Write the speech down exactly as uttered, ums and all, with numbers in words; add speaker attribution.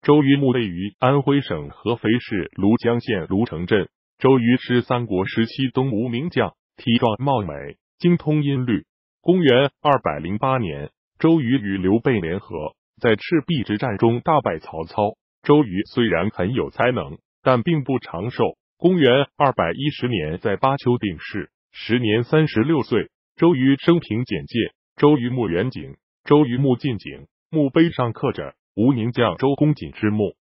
Speaker 1: 周瑜墓位于安徽省合肥市庐江县庐城镇。周瑜是三国时期东吴名将，体壮貌美，精通音律。公元二百零八年，周瑜与刘备联合，在赤壁之战中大败曹操。周瑜虽然很有才能，但并不长寿。公元二百一十年，在巴丘病逝，时年三十六岁。周瑜生平简介：周瑜墓远景，周瑜墓近景，墓碑上刻着吴名将周公瑾之墓。